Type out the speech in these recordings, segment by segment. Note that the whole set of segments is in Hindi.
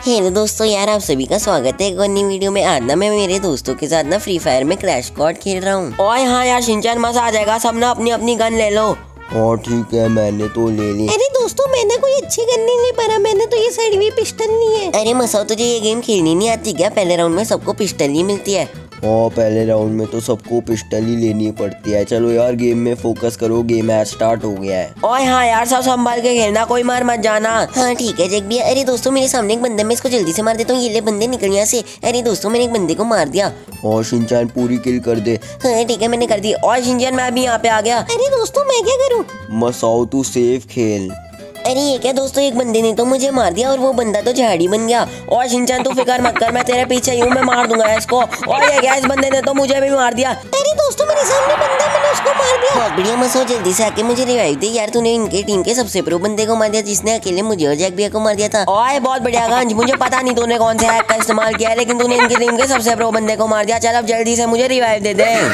हेलो दोस्तों, यार आप सभी का स्वागत है एक और नई वीडियो में। आज ना मैं मेरे दोस्तों के साथ ना फ्री फायर में क्रैश स्क्वाड खेल रहा हूँ। ओए हाँ यार शिनचैन, मजा आ जाएगा। सब ना अपनी अपनी गन ले लो। हाँ ठीक है, मैंने तो ले ली। अरे दोस्तों, मैंने कोई अच्छी गन नहीं ले पा, मैंने तो ये साइड भी पिस्टल ली है। अरे मसाओ, तुझे ये गेम खेलनी नहीं आती क्या? पहले राउंड में सबको पिस्टल ही मिलती है। हाँ, पहले राउंड में तो सबको पिस्टल ही लेनी पड़ती है। चलो यार गेम में फोकस करो, गेम मैच स्टार्ट हो गया है। ओए हाँ यार, सब संभाल के खेलना, कोई मार मत जाना। हाँ ठीक है जैक भैया। अरे दोस्तों, मेरे सामने एक बंदा, मैं इसको जल्दी से मार देता हूँ। ये ले बंदे निकल यहाँ से। अरे दोस्तों, मैंने एक बंदे को मार दिया। और शिनचैन पूरी किल कर दे। हाँ ठीक है, मैंने कर दी। और शिनचैन मैं अभी यहाँ पे आ गया। अरे दोस्तों, मैं क्या करूँ? मसाओ तू सेफ खेल। अरे ये क्या दोस्तों, एक बंदे ने तो मुझे मार दिया और वो बंदा तो झाड़ी बन गया। और शिनचैन तू फिक्र मत कर, मैं तेरे पीछे हूँ, मैं मार दूंगा इसको। और ये क्या, इस बंदे ने तो मुझे भी मार दिया। अरे दोस्तों, मेरे सामने बंदा, मैंने उसको मार दिया। बहुत बढ़िया मसो, जल्दी से आके मुझे रिवाइव दे यार। तूने इनके टीम के सबसे प्रो बंदे को मार दिया, जिसने अकेले मुझे और जैक भैया को मार दिया था। ओए बहुत बढ़िया गंज, मुझे पता नहीं तूने कौन से हैक का इस्तेमाल किया है, लेकिन तूने इनकी टीम के सबसे प्रो बंदे को मार दिया। चल अब जल्दी से मुझे रिवाइव दे दे।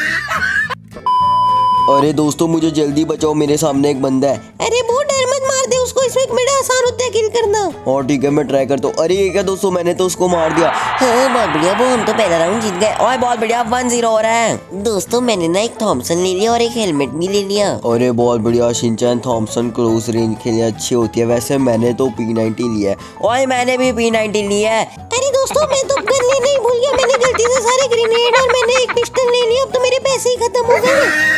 अरे दोस्तों, मुझे जल्दी बचाओ, मेरे सामने एक बंदा है। अरे वो डर मत, मार दे उसको, इसमें एक मिनट आसान होता है किल करना। और ठीक है, मैं ट्राई करता हूँ। अरे ये क्या दोस्तों, मैंने तो उसको मार दिया। हाँ बहुत बढ़िया, वो हम तो पहला राउंड जीत गए। और बहुत बढ़िया, 1-0 हो रहा है। दोस्तों मैंने ना एक थॉमसन ले लिया और एक हेलमेट भी ले लिया। अरे बहुत बढ़िया शिनचैन, थॉमसन क्लोज रेंज के लिए अच्छी होती है। वैसे मैंने तो P90 लिया है। और मैंने भी P90 लिया है। अरे दोस्तों, मैं तो गन लेना ही भूल गया। मैंने गलती से सारे ग्रेनेड और मैंने एक पिस्टल ले लिया। अब तो मेरे पैसे ही खत्म हो गए।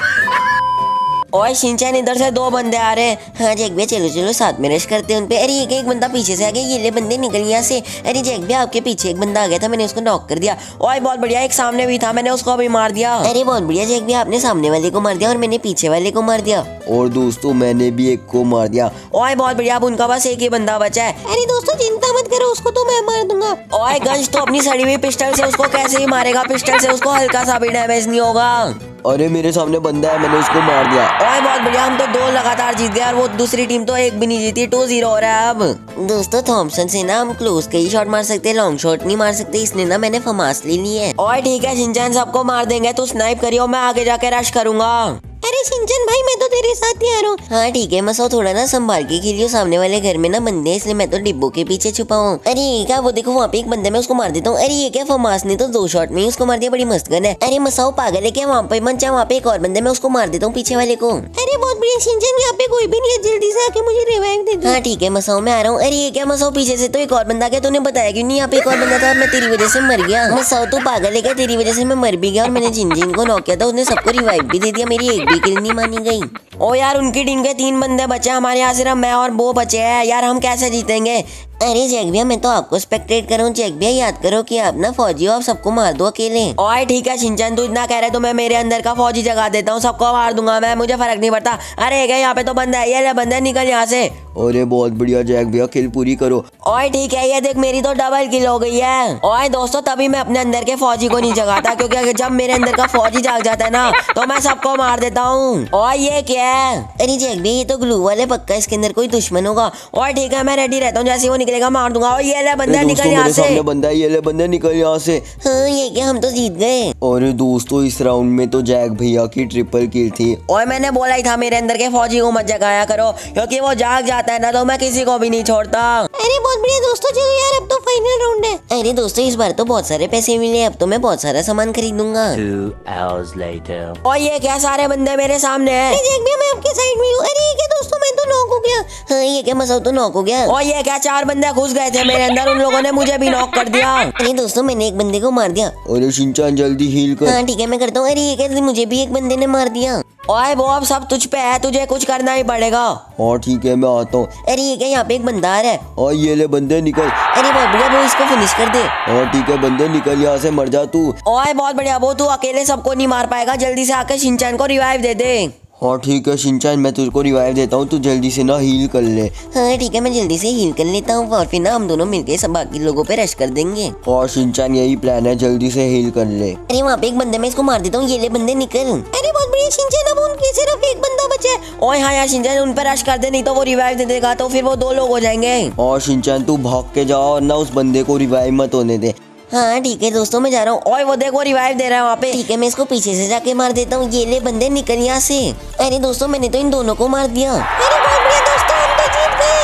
और शिनचैन, इधर से 2 बंदे आ रहे हैं। हाँ जैक भैया, चलो चलो साथ में रश करते हैं उन पे। अरे ये क्या, एक बंदा पीछे से आ गया। ये ले बंदे निकल यहाँ से। अरे जैक भैया, आपके पीछे एक बंदा आ गया था, मैंने उसको नॉक कर दिया। और बहुत बढ़िया, एक सामने भी था, मैंने उसको अभी मार दिया। अरे बहुत बढ़िया जैक भैया, आपने सामने वाले को मार दिया और मैंने पीछे वाले को मार दिया। और दोस्तों मैंने भी एक को मार दिया। और बहुत बढ़िया, अब उनका बस एक ही बंदा बचा है। अरे दोस्तों, चिंता मत करो, उसको तो मैं मार दूंगा। और गंज तो अपनी सड़ी हुई पिस्टल से उसको कैसे ही मारेगा? पिस्टल से उसको हल्का सा भी डैमेज नहीं होगा। अरे मेरे सामने बंदा है, मैंने उसको मार दिया। और बहुत बढ़िया, हम तो 2 लगातार जीत गए और वो दूसरी टीम तो एक भी नहीं जीती। 2-0 हो रहा है अब। दोस्तों थॉमसन से ना हम क्लोज के ही शॉट मार सकते हैं, लॉन्ग शॉट नहीं मार सकते, इसलिए ना मैंने फमास ले ली है। और ठीक है शिनचैन, सबको मार देंगे, तू स्नाइप करियो, मैं आगे जाके रश करूंगा। अरे शिनचैन भाई, मैं तो तेरे साथ ही आ रहा हूँ। हाँ ठीक है मसो, थोड़ा ना संभाल के खेलियो, सामने वाले घर में ना बंदे हैं, इसलिए मैं तो डिब्बों के पीछे छुपा हूँ। अरे ये क्या, वो देखो वहाँ पे एक बंदे, मैं उसको मार देता हूँ। अरे ये क्या, फमास ने तो 2 शॉट में ही उसको मार दिया, बड़ी मस्त गन है। अरे मसाओ पागल है क्या? वहाँ पे मत जा, वहाँ पे एक और बंदे, मैं उसको मार देता हूँ पीछे वाले को। अरे बहुत बढ़िया शिनचैन, यहाँ पे कोई भी नहीं है, जल्दी से आके मुझे रिवाइव दे दो। हाँ ठीक है मसाओ, मैं आ रहा हूँ। अरे ये क्या मसाओ, पीछे से तो एक और बंदा आ गया, तूने बताया क्यों नहीं? यहाँ पे एक और बंदा था, मैं तेरी वजह से मर गया। मसाओ तू पागल है क्या? तेरी वजह से मैं मर भी गया और मैंने जिन को नॉक किया था उसने सबको रिवाइव भी दे दिया, मेरी एक भी किल नहीं मानी गई। ओ यार, उनकी टीम के 3 बंदे बचे, हमारे यहाँ सिर्फ मैं और वो बचे हैं। यार हम कैसे जीतेंगे? अरे जैक भैया, मैं तो आपको स्पेक्टेट कर रहा हूँ। जैक भैया याद करो कि आप ना फौजी हो, आप सबको मार दो अकेले। और ठीक है शिनचैन, तू इतना कह रहे तो मैं मेरे अंदर का फौजी जगा देता हूँ, सबको मार दूंगा मैं, मुझे फर्क नहीं पड़ता। अरे क्या, यहाँ पे तो बंदा है, ये ले बंदा, निकल यहाँ से। अरे बहुत बढ़िया जैक भैया, किल पूरी करो। और ठीक है, ये देख मेरी तो डबल किल हो गई है। और दोस्तों, तभी मैं अपने अंदर के फौजी को नहीं जगाता, क्योंकि जब मेरे अंदर का फौजी जाग जाता है ना, तो मैं सबको मार देता हूँ। और ये क्या है? अरे जैक भैया, ये तो ग्लू वाले, पक्का इसके अंदर कोई दुश्मन होगा। और ठीक है, मैं रेडी रहता हूँ, जैसे वो निकलेगा मार दूंगा। और ये ले बंदा, निकल यहाँ से। बंदा, ये ले बंदा, निकल यहाँ से। हाँ ये क्या, हम तो जीत गए। और दोस्तों इस राउंड में तो जैक भैया की ट्रिपल किल थी। और मैंने बोला ही था मेरे अंदर के फौजी को मत जगाया करो, क्योंकि वो जाग जाता है ना, तो मैं किसी को भी नहीं छोड़ता। अरे बहुत बढ़िया दोस्तों, चलो यार अब तो फाइनल राउंड है। अरे दोस्तों, इस बार तो बहुत सारे पैसे मिले, अब तो मैं बहुत सारा सामान खरीदूंगा। 2 hours later. और ये क्या, सारे बंदे मेरे सामने हैं। जैक भैया, मैं आपके साइड में हूँ। अरे ये क्या दोस्तों, मैं तो नॉक हो गया। हाँ ये क्या मसाओ, तो नॉक हो गया। और ये क्या, 4 बंदे घुस गए थे मेरे अंदर, उन लोगों ने मुझे भी नॉक कर दिया। अरे दोस्तों, मैंने एक बंदे को मार दिया। अरे शिनचैन जल्दी हील कर। हाँ ठीक है, मैं करता हूँ। अरे ये क्या, मुझे भी एक बंदे ने मार दिया। ओए वो अब सब तुझ पे है, तुझे कुछ करना ही पड़ेगा। हाँ ठीक है, मैं आता हूँ। अरे ये क्या, यहाँ पे एक बंदा आ रहा है। और ये ले बंदे, निकल। अरे बहुत बढ़िया, वो इसको फिनिश कर दे। हाँ ठीक है बंदे, निकल यहाँ से, मर जा तू। ओए बहुत बढ़िया, वो तू अकेले सबको नहीं मार पाएगा, जल्दी से आके शिनचैन को रिवाइव दे दे। हाँ ठीक है शिनचैन, मैं तुझको रिवाइव देता हूँ, तू जल्दी से ना हील कर ले। हाँ ठीक है, मैं जल्दी से हील कर लेता हूँ और फिर ना हम दोनों मिलके सब बाकी लोगों पे रश कर देंगे। हाँ शिनचैन, यही प्लान है, जल्दी से हील कर ले। अरे वहाँ पे एक बंदे, मैं इसको मार देता हूँ, ये ले बंदे निकल। अरे बहुत बढ़िया शिनचैन, अब उनके सिर्फ एक बंदा बचा है। ओए हाँ यार शिनचैन, उन पर रश कर दे, नहीं तो वो रिवाइव दे देगा, तो फिर वो 2 लोग हो जाएंगे। हाँ शिनचैन, तू भाग के जाओ और ना उस बंदे को रिवाइव मत होने दे। हाँ ठीक है दोस्तों, मैं जा रहा हूँ। ओए वो देखो, रिवाइव दे रहा है वहाँ पे। ठीक है, मैं इसको पीछे से जाके मार देता हूँ, ये ले बंदे निकल यहाँ से। अरे दोस्तों, मैंने तो इन दोनों को मार दिया। अरे बहुत बढ़िया दोस्तों, हम तो जीत गए।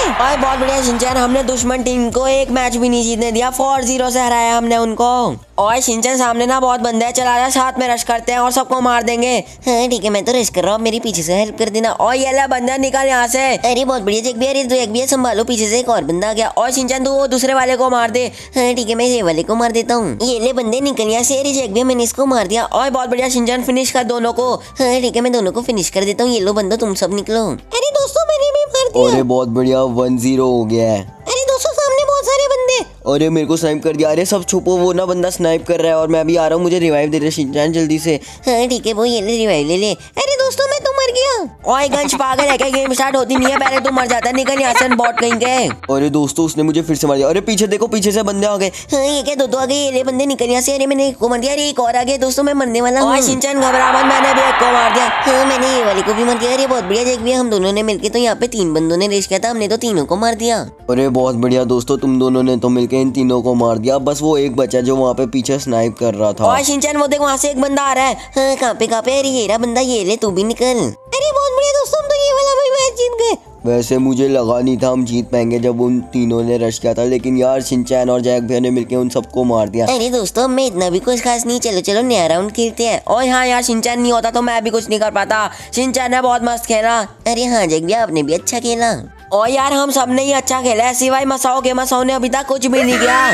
और बहुत बढ़िया शिनचैन, हमने दुश्मन टीम को एक मैच भी नहीं जीतने दिया, 4-0 से हराया हमने उनको। और शिनचैन सामने ना बहुत बंदे हैं, चला जा साथ में रश करते हैं और सबको मार देंगे। हाँ ठीक है, मैं तो रश कर रहा हूँ, मेरी पीछे से हेल्प कर देना। और ये ले बंदा निकल यहाँ से। अरे बहुत बढ़िया जैक भैया, अरे तो एक भैया संभालो, पीछे से एक और बंदा आ गया। और शिनचैन तू वो दूसरे वाले को मार दे। हाँ ठीक है, मैं ये वाले को मार देता हूँ। ये ले बंदे निकल यहाँ से। अरे जैक भैया मैंने इसको मार दिया। और बहुत बढ़िया शिनचैन, फिनिश कर दोनों को। हाँ ठीक है, मैं दोनों को फिनिश कर देता हूँ। ये लो बंदो, तुम सब निकलो। अरे दोस्तों मैंने भी मार दिया। अरे बहुत बढ़िया, 1-0 हो गया है। अरे दोस्तों सामने बहुत सारे बंदे। अरे मेरे को स्नाइप कर दिया। अरे सब छुपो, वो ना बंदा स्नाइप कर रहा है और मैं अभी आ रहा हूँ, मुझे रिवाइव दे रहे शिनचैन जल्दी से। हाँ ठीक है, वो ये ले रिवाइव ले ले। अरे दोस्तों मैं तो मर गया। ओए गंज पागल है क्या, गेम स्टार्ट होती नहीं है, पहले तू मर जाता है। निकल यहाँ से बॉट कहीं के। अरे दोस्तों उसने मुझे फिर से मार दिया। अरे पीछे देखो, पीछे से बंदे आ गए। हाँ ये क्या, दो आ गए। ये ले बंदे निकल यहाँ से। अरे मैंने एक को मार दिया। अरे एक और आ गया। दोस्तों मैं मरने वाला हूँ। शिनचैन घबरा मत, मैंने भी एक को मार दिया। हाँ मैंने ये वाले को भी मार दिया। अरे बहुत बढ़िया जैक भैया, हम दोनों ने मिलकर तो यहाँ पे 3 बंदों ने रेस किया था, हमने तो तीनों को मार दिया। अरे बहुत बढ़िया दोस्तों, तुम दोनों ने तो मिलकर इन तीनों को मार दिया। बस वो एक बचा जो वहाँ पे पीछे स्नाइप कर रहा था। और शिनचैन वो देख वहाँ से एक बंदा आ रहा है। हाँ कहाँ पे। अरे ये रहा बंदा, ये ले तू भी निकल। अरे बहुत बढ़िया दोस्तों, हम तो ये वाला भी मैच जीत गए। वैसे मुझे लगा नहीं था हम जीत पाएंगे जब उन तीनों ने रश किया था, लेकिन यार शिनचैन और जैक भैया ने मिलकर उन सबको मार दिया। अरे दोस्तों मैं इतना भी कुछ खास नहीं, चलो चलो नया राउंड खेलते हैं। और हाँ यार, शिनचैन नहीं होता तो मैं भी कुछ नहीं कर पाता। शिनचैन ने बहुत मस्त खेला। अरे हाँ जैक भैया, आपने भी अच्छा खेला। और यार हम सब ने ही अच्छा खेला है, सिवाय मसाओ के। मसाओ ने अभी तक कुछ भी नहीं किया।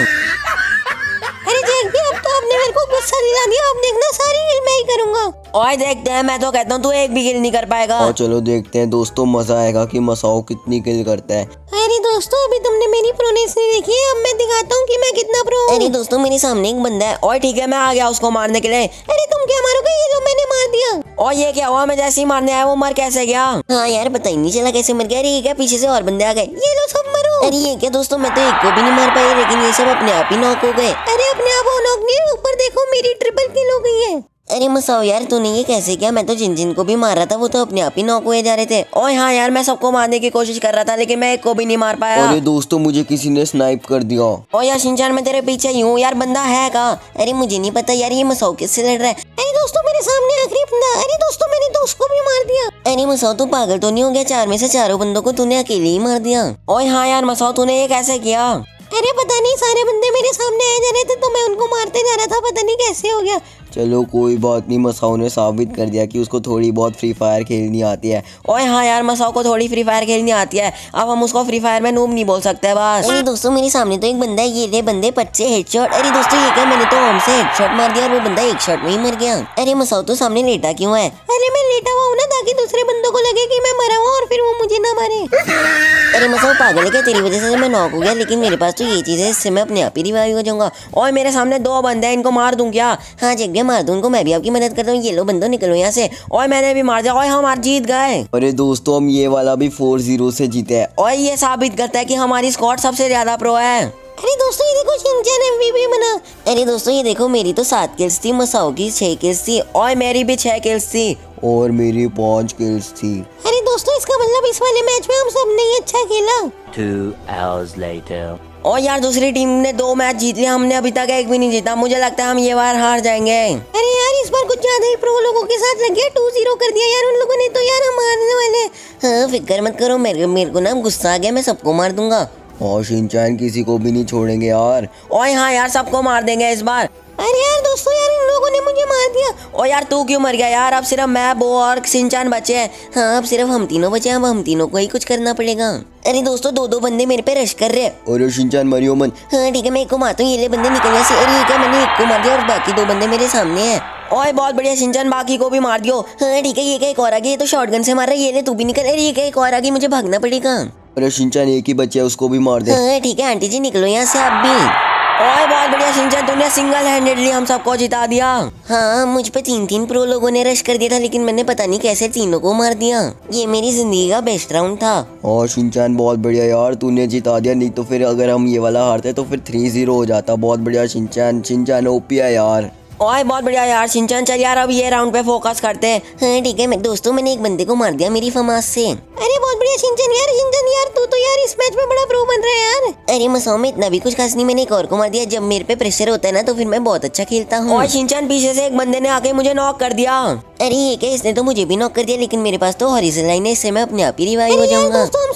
अरे जैक भैया, अब तो आपने मेरे को गुस्सा दिला दिया। अब देखना सारी किल मैं ही करूंगा। और देखते हैं, मैं तो कहता हूँ तू एक भी किल नहीं कर पाएगा। और चलो देखते हैं दोस्तों, मजा आएगा कि मसाओ कितनी किल करता है। अरे दोस्तों अभी तुमने मेरी प्रोनेस नहीं देखी है, अब मैं दिखाता हूँ कि मैं कितना प्रो हूँ। अरे दोस्तों मेरे सामने एक बंदा है। और ठीक है, मैं आ गया उसको मारने के लिए। अरे तुम क्या मारोगे, ये जो मैंने मार दिया। और ये क्या हुआ, मैं जैसे ही मारने आया वो मर कैसे गया। हाँ यार पता ही नहीं चला कैसे मर गया। अरे ये क्या, पीछे से और बंदे आ गए। ये लो सब मरो। अरे ये क्या दोस्तों, मैं तो एक को भी नहीं मार पाई, लेकिन ये सब अपने आप ही नॉक हो गए। अरे अपने आप वो नॉक नहीं, ऊपर देखो मेरी ट्रिपल किल हो गई है। अरे मसाओ यार, तूने ये कैसे किया? मैं तो जिन को भी मार रहा था, वो तो अपने आप ही नॉक हुए जा रहे थे। और हाँ यार, मैं सबको मारने की कोशिश कर रहा था, लेकिन मैं एक को भी नहीं मार पाया। अरे दोस्तों मुझे किसी ने स्नाइप कर दिया। और यार शिनचैन, मैं तेरे पीछे ही हूँ यार, बंदा है कहाँ? अरे मुझे नहीं पता यार, ये मसाओ किससे लड़ रहा है। अरे दोस्तों मेरे सामने आखिरी बंदा। अरे दोस्तों मैंने तो उसको भी मार दिया। अरे मसाओ तू पागल तो नहीं हो गया? 4 में से 4 बंदों को तूने अकेले ही मार दिया। और हाँ यार मसाओ, तूने ये कैसे किया? अरे पता नहीं, सारे बंदे मेरे सामने आए जा रहे थे तो मैं उनको मारते जा रहा था, पता नहीं कैसे हो गया। चलो कोई बात नहीं, मसाओ ने साबित कर दिया कि उसको थोड़ी बहुत फ्री फायर खेलनी आती है। और हाँ यार, मसाओ को थोड़ी फ्री फायर खेलनी आती है, अब हम उसको फ्री फायर में नूब नहीं बोल सकते बस। अरे दोस्तों मेरे सामने तो एक बंदा है, ये ले बंदे पट से हेडशॉट। अरे दोस्तों ये क्या, मैंने तो होम से हेडशॉट मार दिया और वो बंदा एक शॉट में ही मर गया। अरे मसाओ तो सामने लेटा क्यों है? अरे मैं लेटा हुआ हूँ ना, ताकि दूसरे बंदों को लगे कि मैं मरा हूँ और फिर वो मुझे ना मारे। अरे मसाओ पागल है क्या? तेरी वजह से मैं नॉक हो गया, लेकिन मेरे पास तो ये चीज है, इससे मैं अपने आप ही रिवाइव हो जाऊंगा। और मेरे सामने 2 बंदे हैं, इनको मार दूं क्या? हाँ जग गया, मार दूं उनको, मैं भी आपकी मदद करता हूँ। ये लो बंदो निकलो यहाँ से। और मैंने भी मार दिया और हम आज जीत गए। अरे दोस्तों हम ये वाला भी 4-0 से जीते हैं। और ये साबित करता है कि हमारी स्क्वाड सबसे ज्यादा प्रो है। अरे दोस्तों ये देखो, शिनचैन MVP बना। अरे दोस्तों ये देखो, मेरी तो 7 किल्स थी, मसाओ की 6 किल्स थी। और मेरी भी 6 किल्स थी। और मेरी 5 किल्स थी। अरे दोस्तों इसका मतलब इस वाले मैच में हम सब ने ही अच्छा खेला। 2 hours later. और यार दूसरी टीम ने 2 मैच जीत लिया, हमने अभी तक एक भी नहीं जीता। मुझे लगता है हम ये बार हार जाएंगे। अरे यार इस बार कुछ ज्यादा ही प्रो लोगों के साथ लग गया, 2-0 कर दिया यार उन लोगों ने तो। यार हम हारने वाले। हाँ फिक्र मत करो, मेरे को ना गुस्सा आ गया, मैं सबको मार दूंगा। और शिनचैन किसी को भी नहीं छोड़ेंगे यार। और हाँ यार, सबको मार देंगे इस बार। अरे यार दोस्तों, यार इन लोगों ने मुझे मार दिया। और यार तू क्यों मर गया यार? अब सिर्फ मैं, बो और शिनचैन बचे हैं। हाँ अब सिर्फ हम तीनों बचे हैं, अब हम तीनों को ही कुछ करना पड़ेगा। अरे दोस्तों 2 बंदे मेरे पे रश कर रहे हैं। और शिनचैन मरियो मत। हाँ ठीक है, मैं एक को मारता हूँ, ये ले बंदे निकल यहाँ से। अरे ये क्या, मैंने एक को मार दिया और बाकी 2 बंदे मेरे सामने हैं। ओए बहुत बढ़िया शिनचैन, बाकी को भी मार दियो। हाँ ठीक है, ये क्या एक और आ गया, ये तो शॉटगन से मार रहा है। ये ले तू भी निकल। अरे ये क्या, एक और आ गई, मुझे भागना पड़ेगा। अरे शिनचैन एक ही बच्चा है, उसको भी मार दे। हाँ ठीक है आंटी जी, निकलो यहाँ से आप भी। ओए बहुत बढ़िया शिनचैन, तूने सिंगल हैंडेडली हम सबको जिता दिया। हाँ मुझ पे 3 प्रो लोगों ने रश कर दिया था, लेकिन मैंने पता नहीं कैसे तीनों को मार दिया। ये मेरी जिंदगी का बेस्ट राउंड था। और शिनचैन बहुत बढ़िया यार, तूने जिता दिया, नहीं तो फिर अगर हम ये वाला हारते तो फिर 3-0 हो जाता। बहुत बढ़िया शिनचैन ओपी है यार। ओए बहुत बढ़िया यार शिनचैन, चल यार अब ये राउंड पे फोकस करते हैं। हाँ ठीक है, मैं दोस्तों मैंने एक बंदे को मार दिया मेरी फमास से। अरे बहुत बढ़िया शिनचैन यार तू तो यार इस मैच में बड़ा प्रो बन रहा है यार। अरे मसाओ में इतना भी कुछ खास नहीं, मैंने एक और को मार दिया। जब मेरे पे प्रेशर होता है ना तो फिर मैं बहुत अच्छा खेलता हूँ। और शिनचैन पीछे से एक बंदे ने आके मुझे नॉक कर दिया। अरे ये क्या, इसने तो मुझे भी नॉक कर दिया, लेकिन मेरे पास तो हॉरिजॉन्टल लाइन है, इससे मैं अपने आप ही रिवाइव हो जाऊंगा। दोस्तों हम सब मर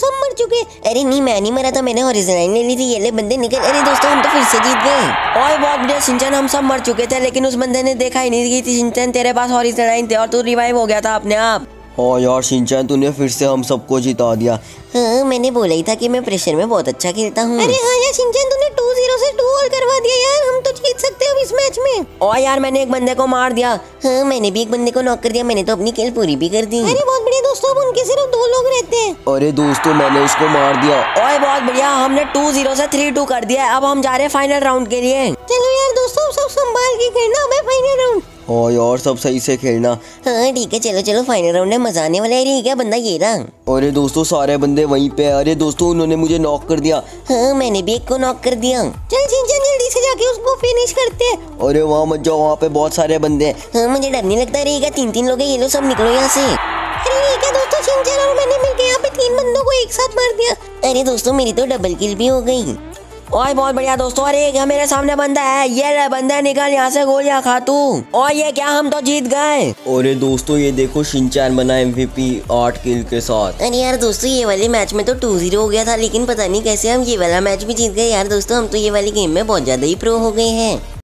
चुके। अरे नहीं, मैं नहीं मरा था, मैंने हॉरिजॉन्टल लाइन ले ली थी। ये ले बंदे निकल। अरे दोस्तों, हम तो फिर से जीत गए। ओए बहुत बढ़िया शिनचैन, हम सब मर चुके थे लेकिन उस बंदे ने देखा ही नहीं थी शिनचैन तेरे पास हॉरिजॉन्टल लाइन थे और तू रिवाइव हो गया था अपने आप। हाँ यार शिनचैन, तूने फिर से हम सबको जिता दिया। हाँ, मैंने बोला ही था कि मैं प्रेशर में बहुत अच्छा खेलता हूँ। अरे हाँ यार शिनचैन, तूने 2-0 से 2 ऑल करवा दिया यार। हम तो जीत सकते हैं अब इस मैच में। ओए यार, मैंने एक बंदे को मार दिया। हाँ, मैंने भी एक बंदे को नॉक कर दिया। मैंने तो अपनी किल पूरी भी कर दी। अरे बहुत बढ़िया दोस्तों, अब उनके सिर्फ 2 लोग रहते हैं। अरे दोस्तों, मैंने उसको मार दिया। ओए बहुत बढ़िया, हमने 2-0 से 3-2 कर दिया। अब हम जा रहे हैं फाइनल राउंड के लिए। चलो यार दोस्तों, सब संभाल के खेलना। मैं फाइनल राउंड। हाँ यार, सब सही से खेलना। हाँ ठीक है, चलो चलो फाइनल राउंड है, मजा आने वाला है। अरे क्या बंदा ये रहा। अरे दोस्तों, सारे बंदे वहीं पे। अरे दोस्तों, उन्होंने मुझे नॉक कर दिया। हाँ, मैंने भी एक को नॉक कर दिया। चल शिनचैन, जल्दी से जाके उसको फिनिश करते हैं। अरे वहाँ मत जाओ, वहाँ पे बहुत सारे बंदे हैं। हाँ, मुझे डर नहीं लगता। रहेगा 3-3 लोग हैं, ये लो सब निकलो यहाँ से। अरे ये क्या दोस्तों, शिनचैन और मैंने मिलकर यहाँ पे 3 बंदों को एक साथ मार दिया। अरे दोस्तों, मेरी तो डबल किल भी हो गई। ओए बहुत बढ़िया दोस्तों, अरे क्या मेरे सामने बंदा है। ये ले बंदा, निकल यहाँ से, गोलियां खा तू। और ये क्या, हम तो जीत गए। अरे दोस्तों, ये देखो शिनचैन बना MVP 8 किल के साथ। अरे यार दोस्तों, ये वाले मैच में तो 2-0 हो गया था, लेकिन पता नहीं कैसे हम ये वाला मैच भी जीत गए। यार दोस्तों, हम तो ये वाली गेम में बहुत ज्यादा ही प्रो हो गए हैं।